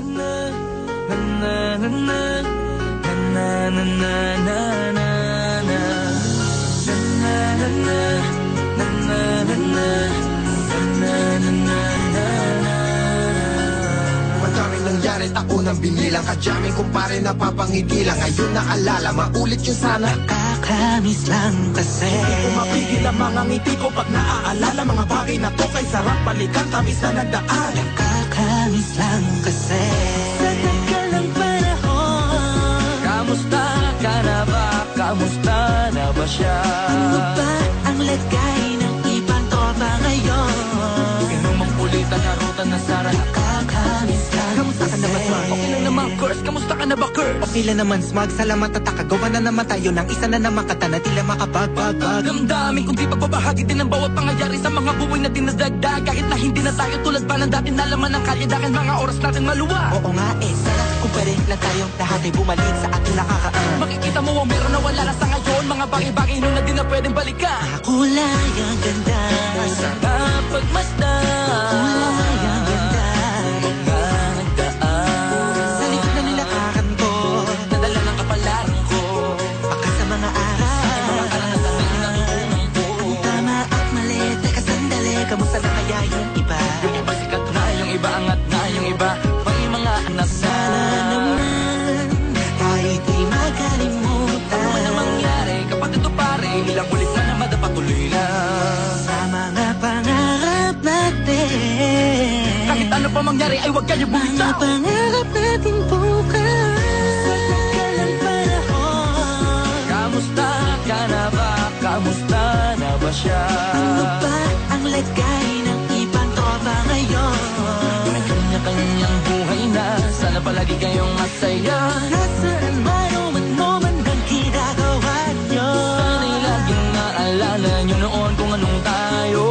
Madaming nangyari, taunang binilang, kadyaming kumpare napapangiti lang. Ngayon naalala, maulit yung sana. Nakakamiss lang kasi Hindi ko mapigil ang mga ngiti ko pag naaalala. Mga bagay na to kay sarap balikan, tamis na nagdaan. Nakakamiss lang kasi sa tagal ng panahon. Kamusta ka na ba? Kamusta na ba siya? Ano ba ang lagay ng ibang tropa ngayon? Inumang pulitan, narutan na sara. Nakakamiss lang Kamusta ka na ba, Smug? Okay lang naman, Curse. Kamusta ka na ba, Curse? Okay lang naman, Smug. Salamat at nakagawa na naman tayo ng isa na naman kata na tila makapagbag. Damdamin kung di pagbabahagi din ang bawat pangyayari sa mga buhay na dinadagdag. Kahit na hindi na tayo tulad pa ng dati, nalaman ng kalye dahil mga oras natin maluwa. Oo nga sana kung pwede lang tayong lahat ay bumalik sa ating nakakaan. Makikita mo ang meron na wala na sa ngayon. Mga bagay-bagay nun na di na pwedeng balikan. Kulay ang ganda, Sarap pagmasdan. kulay ang ganda. Mga nagdaan Sa likod na nilakaran ko, nadala ng kapalaran ko. baka sa mga aral. Mga karanasan na natutunan ko. Ang tama at mali, teka sandali, kamusta na kaya yung iba? Yung iba sikat na, yung iba angat na, yung iba may mga anak na. Sana naman, tayo'y di makalimutan. Ano man ang mangyari kapag ito pare, ilang ulit na naman dapat tuloy na. Sa mga pangarap natin, Kahit ano pa mangyari ay huwag kayo mga bumitaw. pangarap natin bukas. Sa tagal ng panahon, Kamusta ka na ba? Kamusta na ba siya? ano ba ang lagay ng ibang tropa ngayon? May kanya-kanyang buhay na, sana palagi kayong masaya. Nasaan man o ano man ang ginagawa nyo? Sana'y laging naalala nyo noon kung anong tayo.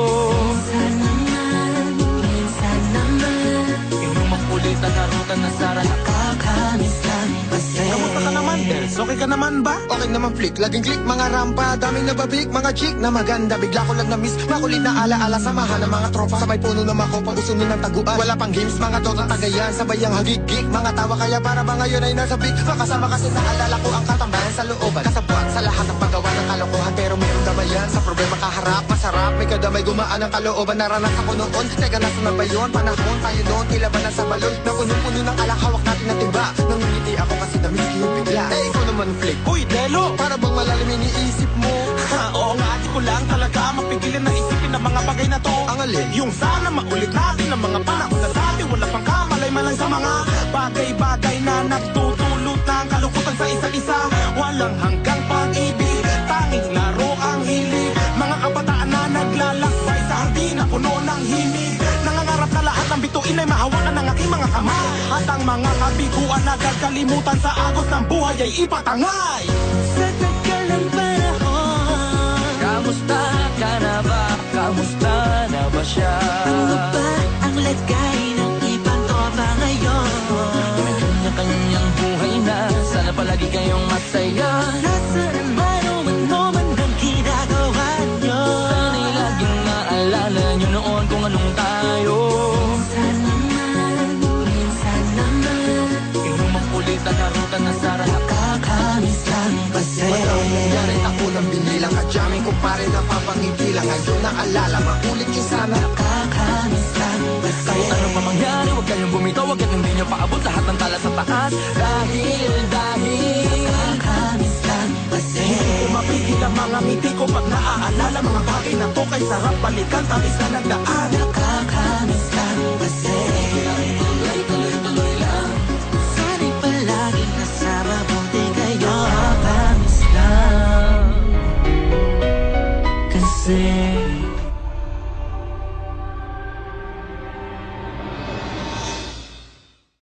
Minsan naman, Yung mapulitan, narutan na sara. nakakamiss lang kasi. Kamusta ka naman, Dels? Okay ka naman ba? Okay naman flick, laging click, mga rampa, daming nababik, mga chick na maganda. Bigla ko lang na-miss, makulit na alaala, samahan ng mga tropa. Sa may puno na makopa, uso nun ng taguan. Wala pang games, mga dota tagayan, sabay ang hagigik. Mga tawa kaya para ba ngayon ay nasa big. Makasama kasi naalala ko ang katambayan sa looban. Kasabuan sa lahat ng paggawa ng kalokohan, pero meron damayan. Sa problema kaharap, masarap, may kadamay gumaan ang kalooban. Naranasan ko noon, teka nasa na ba yun? Panahon tayo noon, tila ba nasa balon? Na puno-puno ng alak, hawak natin na timba. Nangingiti ako kasi na-miss ko yung bigla. Eh, ikaw naman flick. Uy, Delo! Para bang malalim iniisip mo? Ha, oo nga, di ko lang talaga mapigilan na isipin ang mga bagay na to. Ang alin? Yung sana maulit natin ang mga panahon na dati. Wala pang kamalay malang sa mga bagay-bagay na nagtutulot ng kalukutan sa isa't isa. Walang hanggang pag-ibig, tanging laro ang hilig. Mga kabataan na naglalakbay sa hardin na puno ng himig. Nangangarap na lahat ng bituin ay mahawakan ng aking mga kamay. At ang mga kabiguan na gagalimutan sa agos ng buhay ay ipatangay. Sa tagal ng panahon, Kamusta ka na ba? Kamusta na ba siya? ano ba ang lagay ng ibang tropa ngayon? May kanya-kanyang buhay na, sana palagi kayong masaya. Nasaan man o ano man ang ginagawa nyo? Sana'y laging naalala nyo noon kung anong tayo. Minsan naman, Yung mapulitan, narutan na sara. nakakamiss lang kasi. Madaming nangyari, ako nang binilang, kadyaming kumpare napapangiti lang. Ngayon naalala, maulit yung sana. Nakakamiss lang kasi. Kahit ano pa mangyari, huwag kayong bumitaw. Huwag hindi nyo paabot lahat ng tala sa taas. Dahil Nakakamiss lang kasi. Hindi ko mapigil ang mga ngiti ko pag naaalala. Mga bagay na to kay sarap balikan, tamis na nagdaan. Nakakamiss lang kasi. tuloy-tuloy lang. Sana'y palaging nasa mabuti kayo. Nakakamiss lang kasi.